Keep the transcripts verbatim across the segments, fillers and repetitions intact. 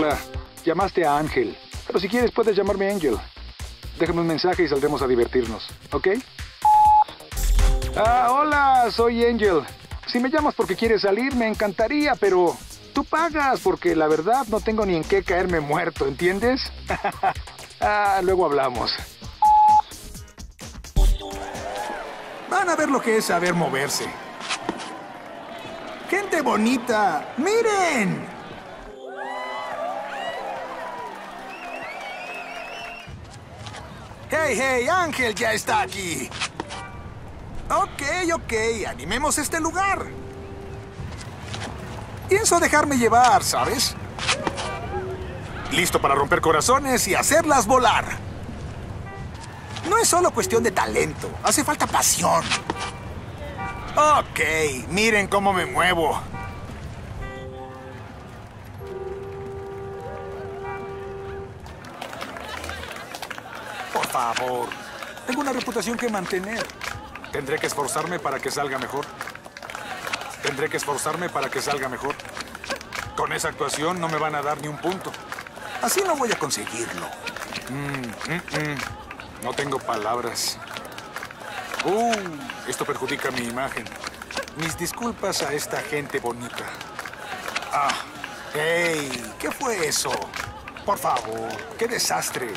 Hola, llamaste a Ángel. Pero si quieres puedes llamarme Angel. Déjame un mensaje y saldremos a divertirnos, ¿ok? Ah, hola, soy Angel. Si me llamas porque quieres salir, me encantaría, pero tú pagas porque la verdad no tengo ni en qué caerme muerto, ¿entiendes? Ah, luego hablamos. Van a ver lo que es saber moverse. ¡Gente bonita! ¡Miren! ¡Hey, hey! ¡Ángel ya está aquí! Ok, ok. Animemos este lugar. Pienso dejarme llevar, ¿sabes? Listo para romper corazones y hacerlas volar. No es solo cuestión de talento. Hace falta pasión. Ok, miren cómo me muevo. Por favor, tengo una reputación que mantener. Tendré que esforzarme para que salga mejor. Tendré que esforzarme para que salga mejor. Con esa actuación no me van a dar ni un punto. Así no voy a conseguirlo. Mm, mm, mm. No tengo palabras. Uh, esto perjudica mi imagen. Mis disculpas a esta gente bonita. Ah, hey, ¿qué fue eso? Por favor, qué desastre.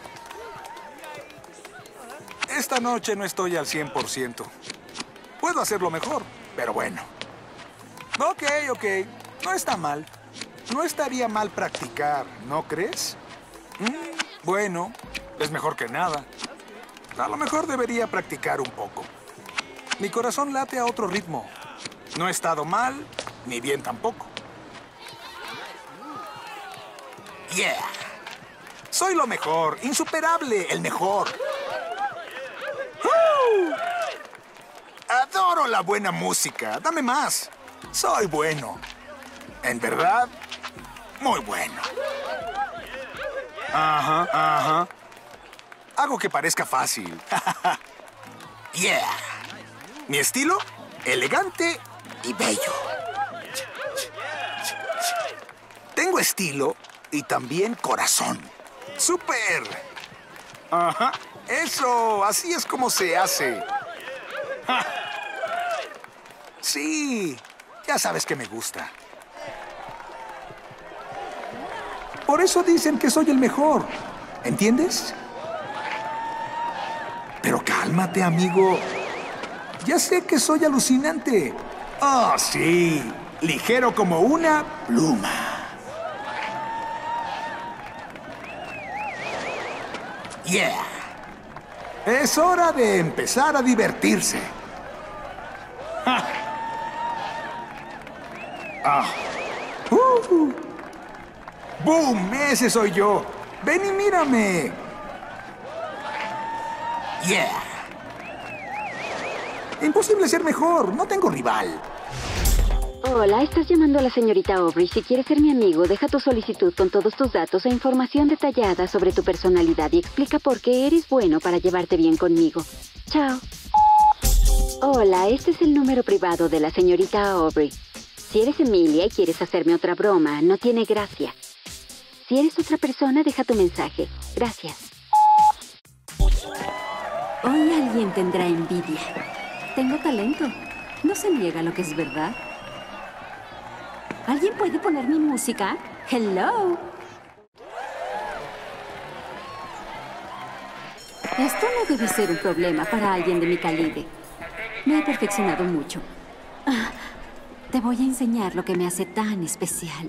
Esta noche no estoy al cien por ciento. Puedo hacerlo mejor, pero bueno. Ok, ok, no está mal. No estaría mal practicar, ¿no crees? Mm, bueno, es mejor que nada. A lo mejor debería practicar un poco. Mi corazón late a otro ritmo. No he estado mal, ni bien tampoco. Yeah. Soy lo mejor, insuperable, el mejor. ¡Uh! Adoro la buena música. Dame más. Soy bueno. En verdad, muy bueno. Ajá, ajá. Hago que parezca fácil. Yeah. Mi estilo, elegante y bello. Tengo estilo y también corazón. ¡Súper! Ajá. Eso, así es como se hace. ¡Ja! Sí, ya sabes que me gusta. Por eso dicen que soy el mejor. ¿Entiendes? Pero cálmate, amigo. Ya sé que soy alucinante. Oh, sí. Ligero como una pluma. Yeah. Es hora de empezar a divertirse. ¡Ja! Ah. Uh. ¡Boom! Ese soy yo. Ven y mírame. Yeah. Imposible ser mejor. No tengo rival. Hola, estás llamando a la señorita Aubrey. Si quieres ser mi amigo, deja tu solicitud con todos tus datos e información detallada sobre tu personalidad y explica por qué eres bueno para llevarte bien conmigo. Chao. Hola, este es el número privado de la señorita Aubrey. Si eres Emilia y quieres hacerme otra broma, no tiene gracia. Si eres otra persona, deja tu mensaje. Gracias. Hoy alguien tendrá envidia. Tengo talento. No se niega lo que es verdad. ¿Alguien puede poner mi música? ¡Hello! Esto no debe ser un problema para alguien de mi calibre. Me he perfeccionado mucho. Ah, te voy a enseñar lo que me hace tan especial.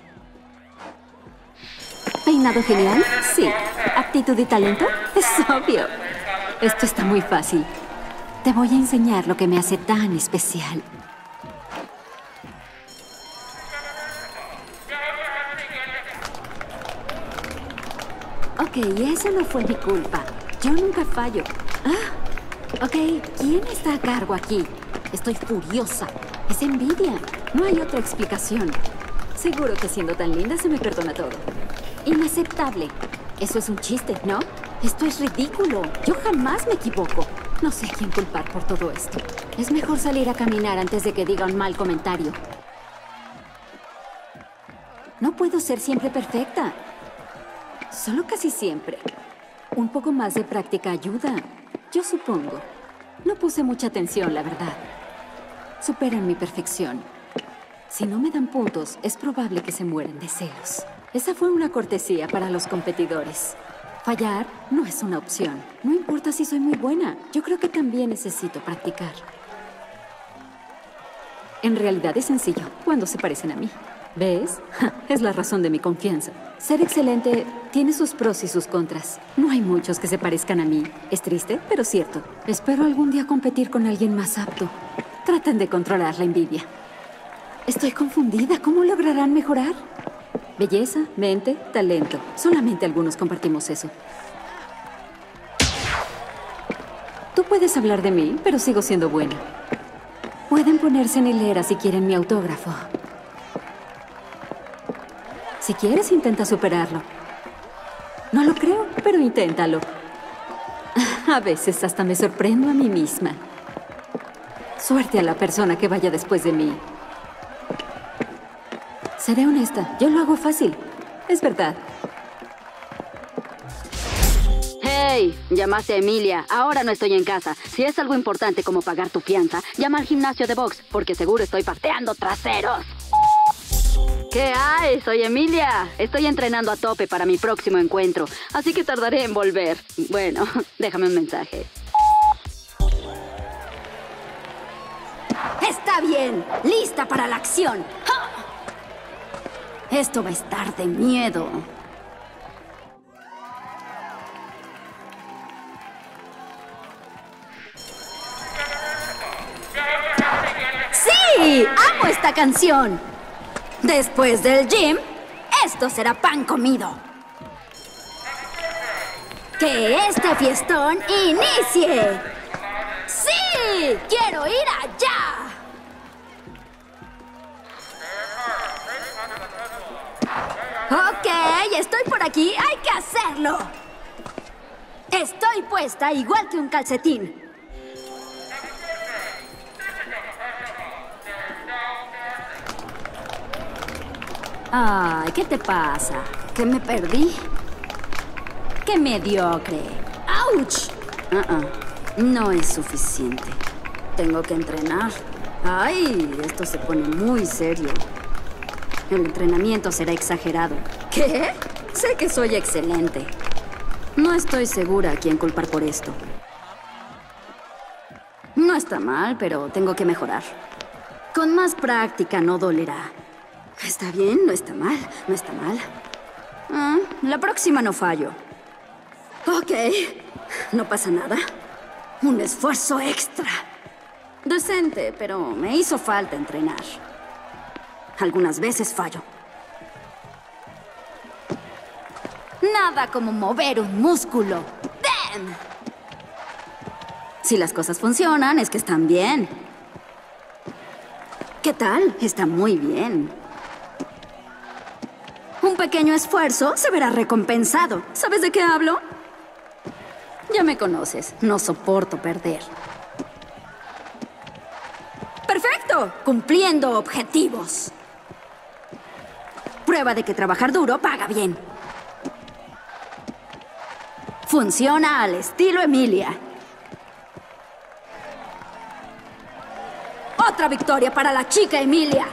¿Peinado genial? Sí. ¿Aptitud y talento? Es obvio. Esto está muy fácil. Te voy a enseñar lo que me hace tan especial. Ok, eso no fue mi culpa. Yo nunca fallo. Ah, ok, ¿quién está a cargo aquí? Estoy furiosa. Es envidia. No hay otra explicación. Seguro que siendo tan linda se me perdona todo. Inaceptable. Eso es un chiste, ¿no? Esto es ridículo. Yo jamás me equivoco. No sé a quién culpar por todo esto. Es mejor salir a caminar antes de que diga un mal comentario. No puedo ser siempre perfecta. Solo casi siempre. Un poco más de práctica ayuda, yo supongo. No puse mucha atención, la verdad. Superan mi perfección. Si no me dan puntos, es probable que se mueran de celos. Esa fue una cortesía para los competidores. Fallar no es una opción. No importa si soy muy buena. Yo creo que también necesito practicar. En realidad es sencillo, cuando se parecen a mí. ¿Ves? Ja, es la razón de mi confianza. Ser excelente tiene sus pros y sus contras. No hay muchos que se parezcan a mí. Es triste, pero cierto. Espero algún día competir con alguien más apto. Traten de controlar la envidia. Estoy confundida. ¿Cómo lograrán mejorar? Belleza, mente, talento. Solamente algunos compartimos eso. Tú puedes hablar de mí, pero sigo siendo buena. Pueden ponerse en hilera si quieren mi autógrafo. Si quieres, intenta superarlo. No lo creo, pero inténtalo. A veces hasta me sorprendo a mí misma. Suerte a la persona que vaya después de mí. Seré honesta, yo lo hago fácil. Es verdad. Hey, llamaste a Emilia. Ahora no estoy en casa. Si es algo importante como pagar tu fianza, llama al gimnasio de box, porque seguro estoy pateando traseros. ¿Qué hay? Soy Emilia. Estoy entrenando a tope para mi próximo encuentro, así que tardaré en volver. Bueno, déjame un mensaje. Está bien. Lista para la acción. ¡Ja! Esto va a estar de miedo. ¡Sí! ¡Amo esta canción! Después del gym, esto será pan comido. ¡Que este fiestón inicie! ¡Sí! ¡Quiero ir allá! Ok, estoy por aquí. ¡Hay que hacerlo! Estoy puesta igual que un calcetín. Ay, ¿qué te pasa? ¿Que me perdí? ¡Qué mediocre! ¡Auch! Uh-uh. No es suficiente. Tengo que entrenar. Ay, esto se pone muy serio. El entrenamiento será exagerado. ¿Qué? Sé que soy excelente. No estoy segura a quién culpar por esto. No está mal, pero tengo que mejorar. Con más práctica no dolerá. Está bien, no está mal, no está mal. Ah, la próxima no fallo. Ok, no pasa nada. Un esfuerzo extra. Decente, pero me hizo falta entrenar. Algunas veces fallo. Nada como mover un músculo. ¡Damn! Si las cosas funcionan, es que están bien. ¿Qué tal? Está muy bien. Un pequeño esfuerzo se verá recompensado. ¿Sabes de qué hablo? Ya me conoces. No soporto perder. ¡Perfecto! Cumpliendo objetivos. Prueba de que trabajar duro paga bien. Funciona al estilo Emilia. Otra victoria para la chica Emilia.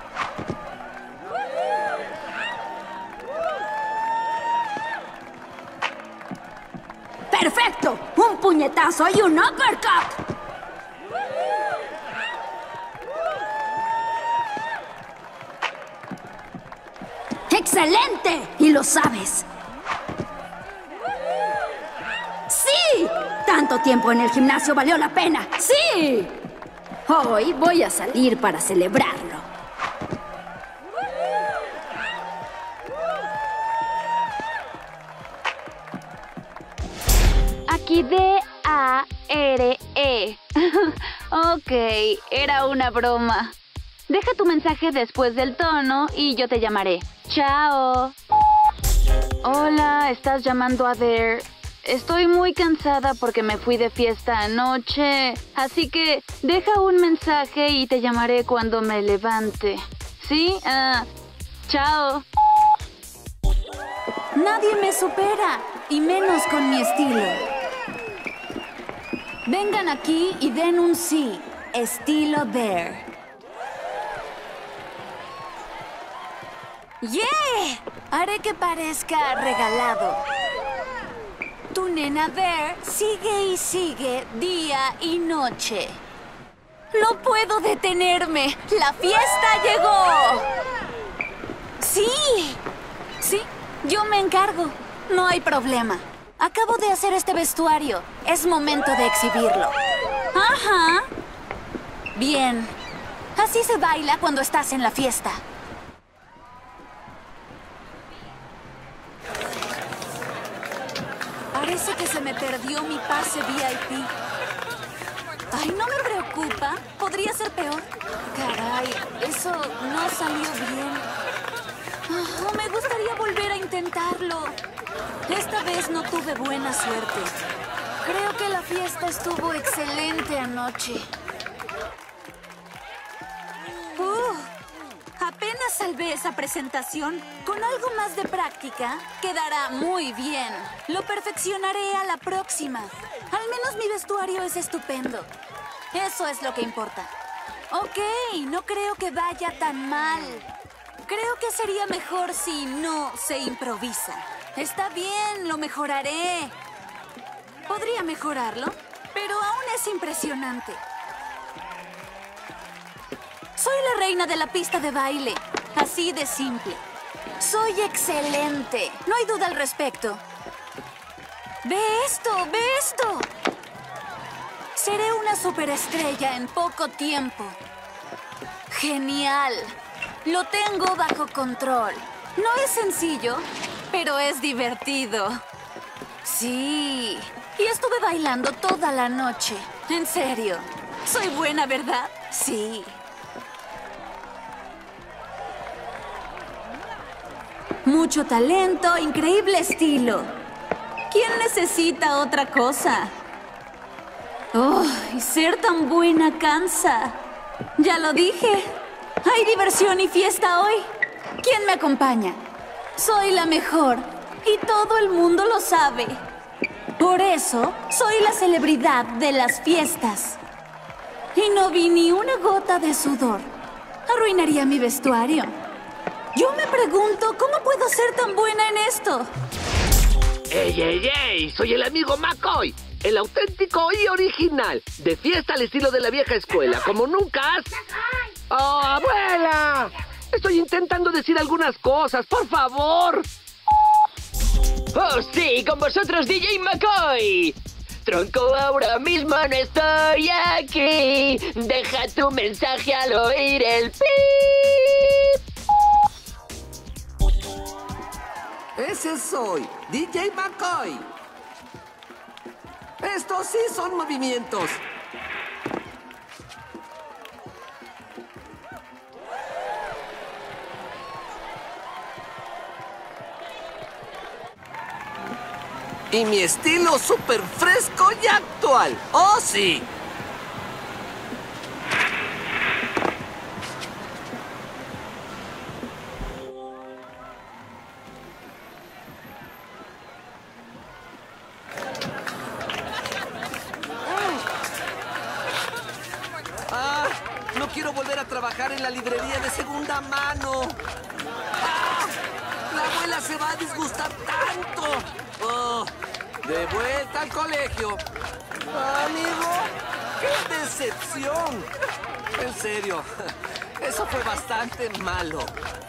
¡Perfecto! ¡Un puñetazo y un uppercut! ¡Excelente! Y lo sabes. ¡Sí! Tanto tiempo en el gimnasio valió la pena. ¡Sí! Hoy voy a salir para celebrarlo. Aquí D A R E. Ok, era una broma. Deja tu mensaje después del tono y yo te llamaré. Chao. Hola, ¿estás llamando a Dare? Estoy muy cansada porque me fui de fiesta anoche. Así que deja un mensaje y te llamaré cuando me levante. ¿Sí? Ah, chao. Nadie me supera, y menos con mi estilo. Vengan aquí y den un sí. Estilo Bear. ¡Yeah! Haré que parezca regalado. Tu nena Bear sigue y sigue día y noche. ¡No puedo detenerme! ¡La fiesta llegó! ¡Sí! Sí, yo me encargo. No hay problema. Acabo de hacer este vestuario. Es momento de exhibirlo. Ajá. Bien. Así se baila cuando estás en la fiesta. Parece que se me perdió mi pase V I P. Ay, no me preocupa. Podría ser peor. Caray, eso no salió bien. Oh, me gustaría volver a intentarlo. Esta vez no tuve buena suerte. Creo que la fiesta estuvo excelente anoche. Uh, apenas salvé esa presentación. Con algo más de práctica, quedará muy bien. Lo perfeccionaré a la próxima. Al menos mi vestuario es estupendo. Eso es lo que importa. Ok, no creo que vaya tan mal. Creo que sería mejor si no se improvisa. Está bien, lo mejoraré. Podría mejorarlo, pero aún es impresionante. Soy la reina de la pista de baile. Así de simple. Soy excelente. No hay duda al respecto. ¡Ve esto! ¡Ve esto! Seré una superestrella en poco tiempo. ¡Genial! Lo tengo bajo control. No es sencillo, pero es divertido. Sí. Y estuve bailando toda la noche. En serio. Soy buena, ¿verdad? Sí. Mucho talento, increíble estilo. ¿Quién necesita otra cosa? Oh, y ser tan buena cansa. Ya lo dije. Hay diversión y fiesta hoy. ¿Quién me acompaña? Soy la mejor y todo el mundo lo sabe. Por eso, soy la celebridad de las fiestas. Y no vi ni una gota de sudor. Arruinaría mi vestuario. Yo me pregunto, ¿cómo puedo ser tan buena en esto? ¡Ey, ey, ey! Soy el amigo McCoy, el auténtico y original, de fiesta al estilo de la vieja escuela, como nunca has... ¡Oh, abuela! Estoy intentando decir algunas cosas, por favor. ¡Oh, sí! ¡Con vosotros, D J McCoy! Tronco, ahora mismo no estoy aquí. Deja tu mensaje al oír el pip. Ese soy, D J McCoy. Estos sí son movimientos. Y mi estilo súper fresco y actual. ¡Oh, sí! Ah, no quiero volver a trabajar en la librería de segunda mano. Ah, la abuela se va a disgustar tanto. Oh, de vuelta al colegio. Amigo, ¡qué decepción! En serio, eso fue bastante malo.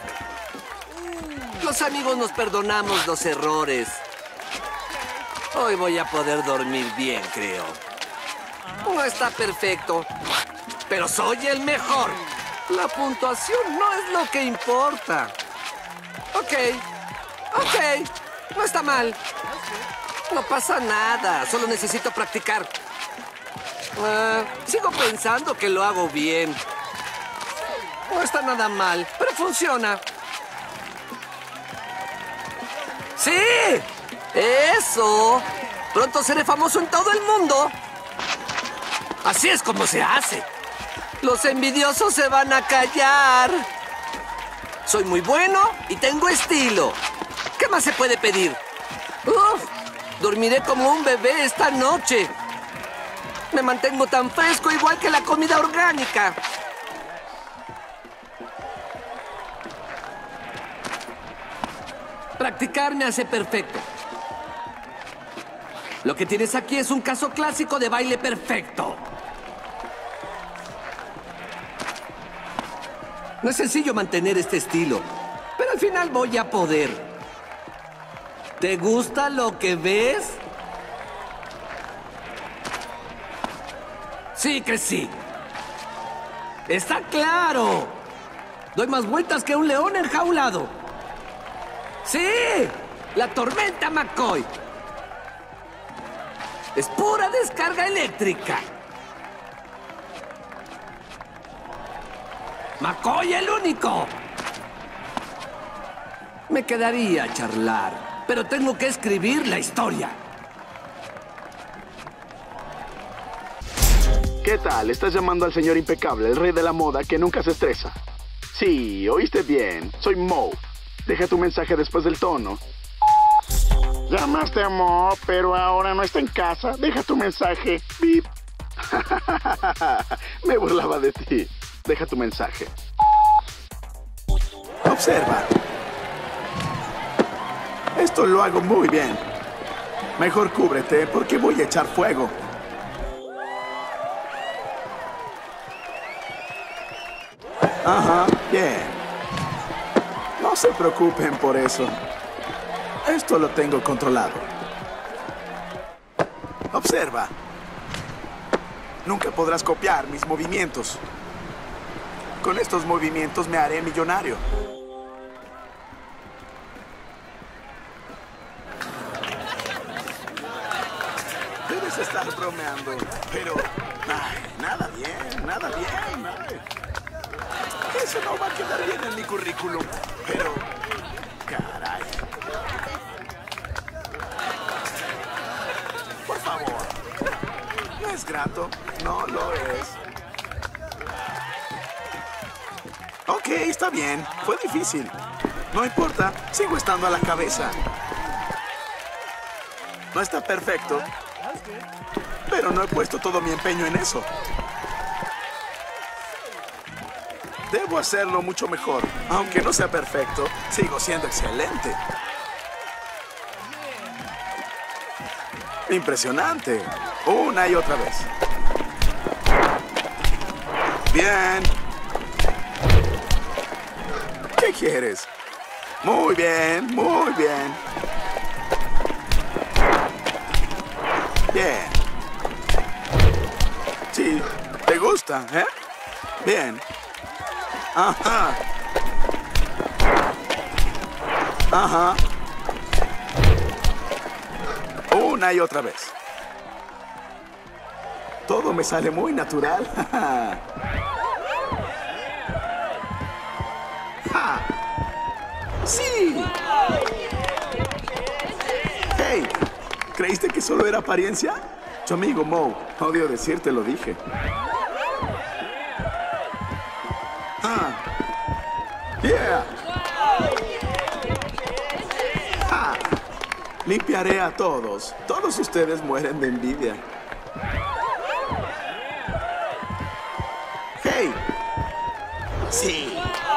Los amigos nos perdonamos los errores. Hoy voy a poder dormir bien, creo. No está perfecto, pero soy el mejor. La puntuación no es lo que importa. Ok, ok, no está mal. No pasa nada, solo necesito practicar. Uh, sigo pensando que lo hago bien. No está nada mal, pero funciona. ¡Sí! ¡Eso! Pronto seré famoso en todo el mundo. Así es como se hace. Los envidiosos se van a callar. Soy muy bueno y tengo estilo. ¿Qué más se puede pedir? ¡Uf! Dormiré como un bebé esta noche. Me mantengo tan fresco igual que la comida orgánica. Practicar me hace perfecto. Lo que tienes aquí es un caso clásico de baile perfecto. No es sencillo mantener este estilo, pero al final voy a poder. ¿Te gusta lo que ves? Sí que sí. ¡Está claro! Doy más vueltas que un león enjaulado. ¡Sí! ¡La tormenta McCoy! Es pura descarga eléctrica. ¡McCoy el único! Me quedaría a charlar, pero tengo que escribir la historia. ¿Qué tal? Estás llamando al señor impecable, el rey de la moda que nunca se estresa. Sí, oíste bien. Soy Mo. Deja tu mensaje después del tono. Llamaste a Mo, pero ahora no está en casa. Deja tu mensaje. Bip. Me burlaba de ti. Deja tu mensaje. Observa. Esto lo hago muy bien. Mejor cúbrete porque voy a echar fuego. Ajá, bien. No se preocupen por eso. Esto lo tengo controlado. Observa. Nunca podrás copiar mis movimientos. Con estos movimientos me haré millonario. Debes estar bromeando, pero... Ay, nada bien, nada bien. Ay. Eso no va a quedar bien en mi currículum, pero... Caray. Por favor. No es grato, no lo es. Ok, está bien. Fue difícil. No importa, sigo estando a la cabeza. No está perfecto, pero no he puesto todo mi empeño en eso. Debo hacerlo mucho mejor. Aunque no sea perfecto, sigo siendo excelente. Impresionante. Una y otra vez. Bien. ¿Qué quieres? Muy bien, muy bien. Bien. Sí, te gusta, ¿eh? Bien. Ajá. Ajá. Una y otra vez. Todo me sale muy natural. ¡Ja! ¡Sí! ¡Hey! ¿Creíste que solo era apariencia? Tu amigo Mo, odio decirte, lo dije. ¡Ah! ¡Yeah! ¡Ah! Limpiaré a todos. Todos ustedes mueren de envidia. ¡Hey! ¡Sí!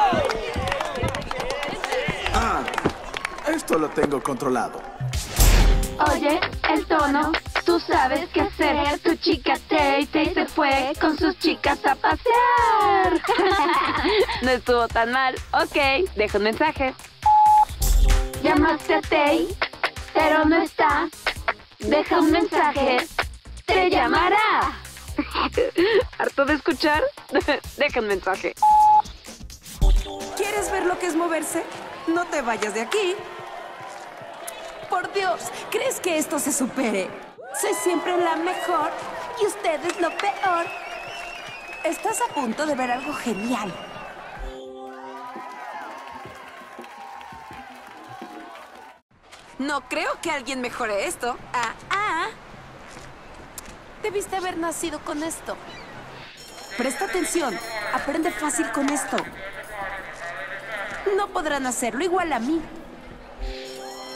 Ah, esto lo tengo controlado. Oye, el tono, tú sabes qué hacer. Tu chica Tay Tay se fue con sus chicas a pasear. No estuvo tan mal. Ok, deja un mensaje. Llamaste a Tay, pero no está. Deja un mensaje. Te llamará. ¿Harto de escuchar? Deja un mensaje. ¿Quieres ver lo que es moverse? No te vayas de aquí. Por Dios, ¿crees que esto se supere? Soy siempre la mejor y usted es lo peor. Estás a punto de ver algo genial. No creo que alguien mejore esto. Ah, ah. Debiste haber nacido con esto. Presta atención. Aprende fácil con esto. No podrán hacerlo igual a mí.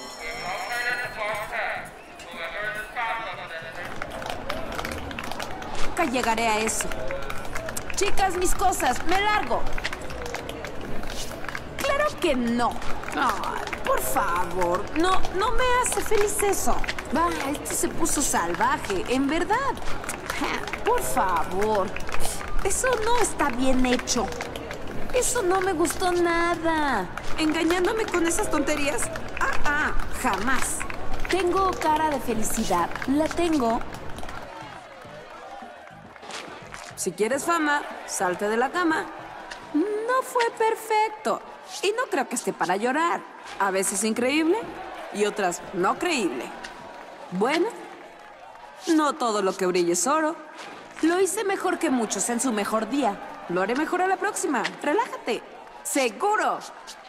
nunca llegaré a eso. Chicas, mis cosas, me largo. Claro que no. Ay, por favor, no, no me hace feliz eso. Va, este se puso salvaje, en verdad. Por favor, eso no está bien hecho. Eso no me gustó nada. ¿Engañándome con esas tonterías? Ah, ah, jamás. Tengo cara de felicidad. La tengo. Si quieres fama, salte de la cama. No fue perfecto. Y no creo que esté para llorar. A veces increíble y otras no creíble. Bueno, no todo lo que brilla es oro. Lo hice mejor que muchos en su mejor día. Lo haré mejor a la próxima. Relájate. ¡Seguro!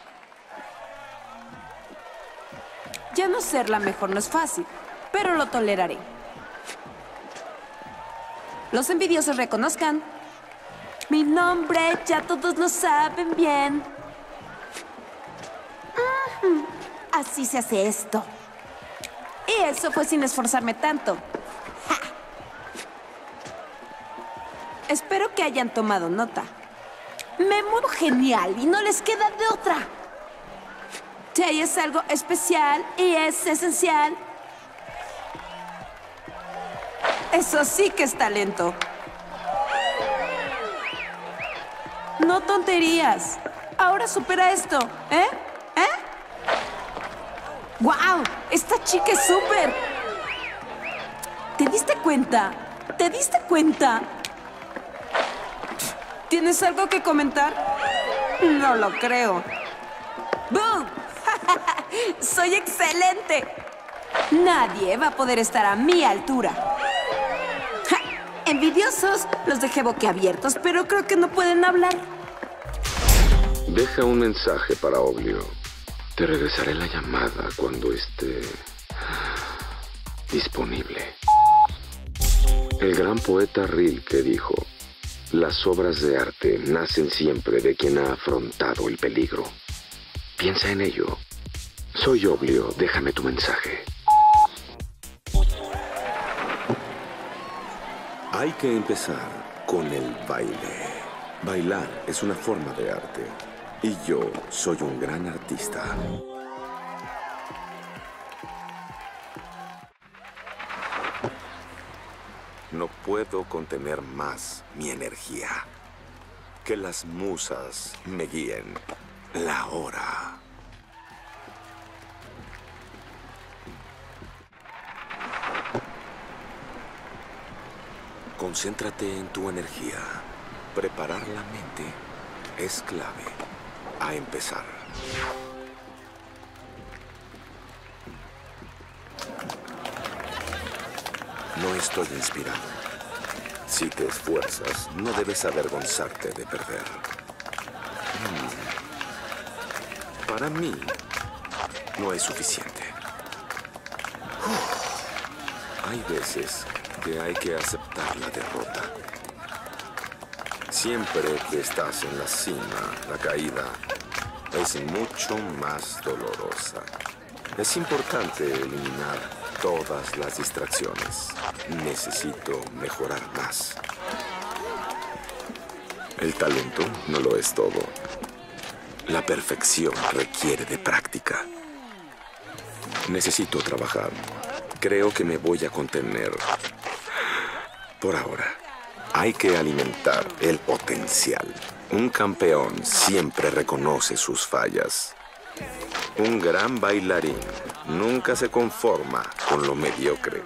Ya no ser la mejor no es fácil, pero lo toleraré. Los envidiosos reconozcan mi nombre, ya todos lo saben bien. Uh-huh. Así se hace esto. Y eso fue sin esforzarme tanto. ¡Ja! Espero que hayan tomado nota. Me muevo genial y no les queda de otra. Tay es algo especial y es esencial. Eso sí que es talento. No tonterías. Ahora supera esto, ¿eh? ¿Eh? ¡Guau! ¡Esta chica es súper! ¿Te diste cuenta? ¿Te diste cuenta? ¿Tienes algo que comentar? No lo creo. ¡Boom! ¡Soy excelente! Nadie va a poder estar a mi altura. ¡Ja! Envidiosos, los dejé boquiabiertos, pero creo que no pueden hablar. Deja un mensaje para Oblio. Te regresaré la llamada cuando esté disponible. El gran poeta Rilke dijo: las obras de arte nacen siempre de quien ha afrontado el peligro. Piensa en ello. Soy Oblio, déjame tu mensaje. Hay que empezar con el baile. Bailar es una forma de arte. Y yo soy un gran artista. No puedo contener más mi energía. Que las musas me guíen. La hora. Concéntrate en tu energía. Preparar la mente es clave. A empezar. No estoy inspirado. Si te esfuerzas, no debes avergonzarte de perder. Hmm. Para mí, no es suficiente. Uf. Hay veces que hay que aceptar la derrota. Siempre que estás en la cima, la caída es mucho más dolorosa. Es importante eliminar todas las distracciones. Necesito mejorar más. El talento no lo es todo. La perfección requiere de práctica. Necesito trabajar. Creo que me voy a contener por ahora. Hay que alimentar el potencial. Un campeón siempre reconoce sus fallas. Un gran bailarín nunca se conforma con lo mediocre.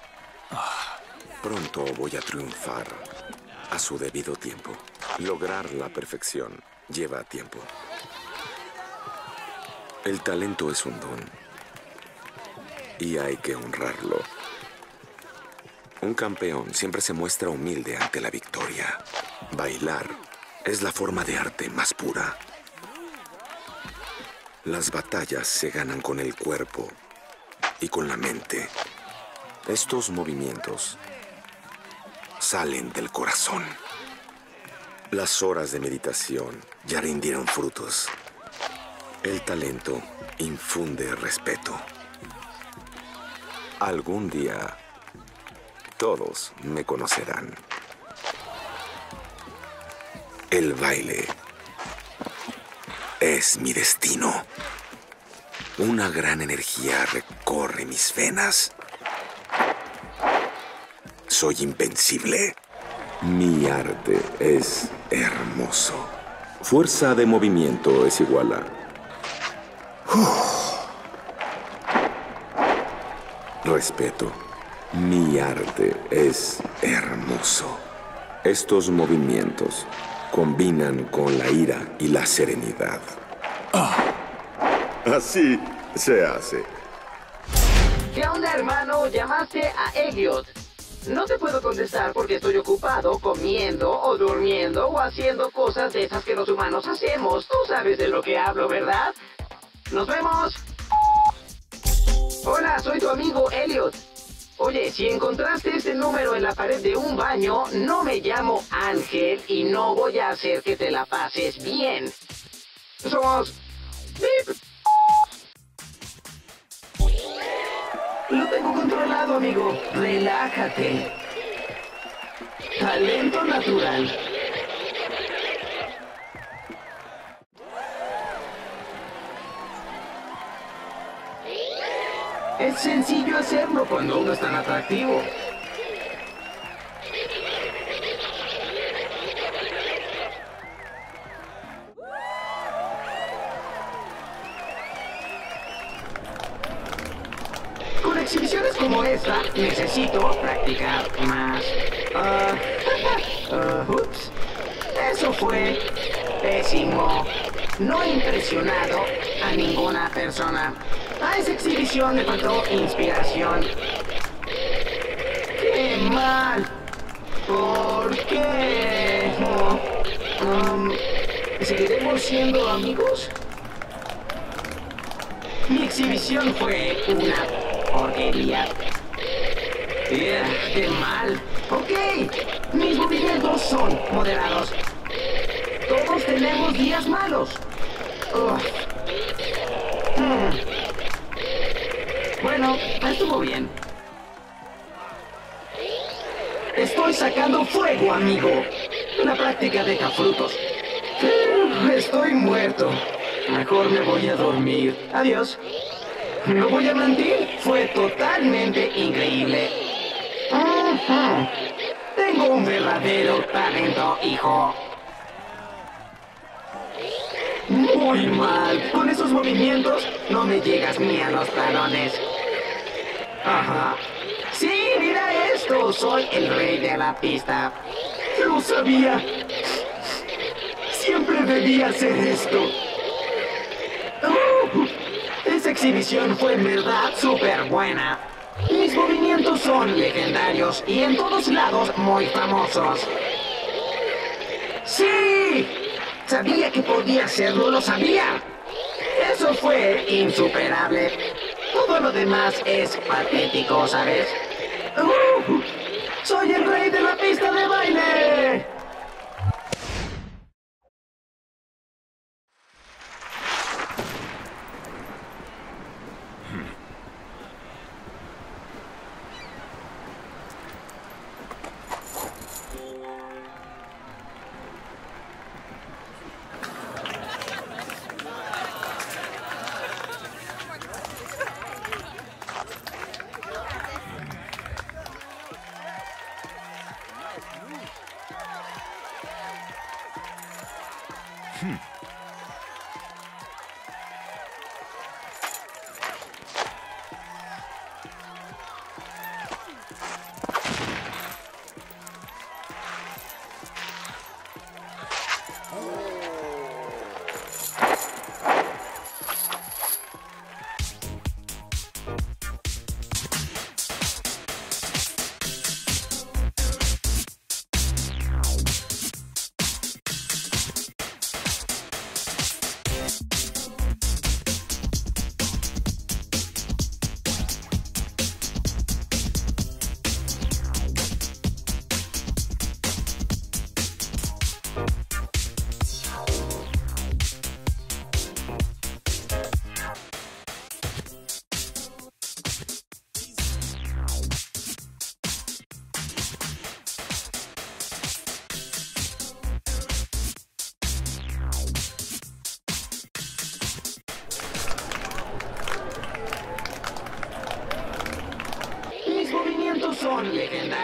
Pronto voy a triunfar a su debido tiempo. Lograr la perfección lleva tiempo. El talento es un don y hay que honrarlo. Un campeón siempre se muestra humilde ante la victoria. Bailar es la forma de arte más pura. Las batallas se ganan con el cuerpo y con la mente. Estos movimientos salen del corazón. Las horas de meditación ya rindieron frutos. El talento infunde respeto. Algún día todos me conocerán. El baile es mi destino. Una gran energía recorre mis venas. Soy invencible. Mi arte es hermoso. Fuerza de movimiento es igual a... Uf. Respeto. Mi arte es hermoso. Estos movimientos combinan con la ira y la serenidad. Ah. Así se hace. ¿Qué onda, hermano? Llamaste a Elliot. No te puedo contestar porque estoy ocupado comiendo o durmiendo o haciendo cosas de esas que los humanos hacemos. Tú sabes de lo que hablo, ¿verdad? ¡Nos vemos! Hola, soy tu amigo Elliot. Oye, si encontraste este número en la pared de un baño, no me llamo Ángel y no voy a hacer que te la pases bien. Somos... ¡Bip! Lo tengo controlado, amigo. Relájate. Talento natural. Es sencillo hacerlo cuando uno es tan atractivo. Con exhibiciones como esta, necesito practicar más. Uh, uh, ups. Eso fue pésimo. No he impresionado a ninguna persona. A esa exhibición me faltó inspiración. ¡Qué mal! ¿Por qué? Um, ¿Seguiremos siendo amigos? Mi exhibición fue una porquería. Yeah, ¡qué mal! Ok, mis movimientos son moderados. Todos tenemos días malos. Ugh. Hmm. Bueno, estuvo bien. Estoy sacando fuego, amigo. La práctica deja frutos. Estoy muerto. Mejor me voy a dormir. Adiós. No voy a mentir, fue totalmente increíble. Uh-huh. Tengo un verdadero talento, hijo. Muy mal. Con esos movimientos no me llegas ni a los talones. Ajá. Sí, mira esto. Soy el rey de la pista. Lo sabía. Siempre debía hacer esto. Uh, esa exhibición fue en verdad súper buena. Mis movimientos son legendarios y en todos lados muy famosos. ¡Sí! Sabía que podía hacerlo, lo sabía. Eso fue insuperable. Todo lo demás es patético, ¿sabes? Uh, ¡Soy el rey de la pista de baile!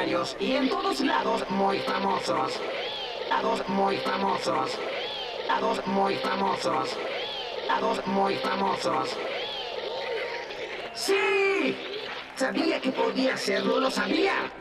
diarios y en todos lados muy famosos. Lados muy famosos. Lados muy famosos. Lados muy famosos. ¡Sí! Sabía que podía hacerlo, lo sabía.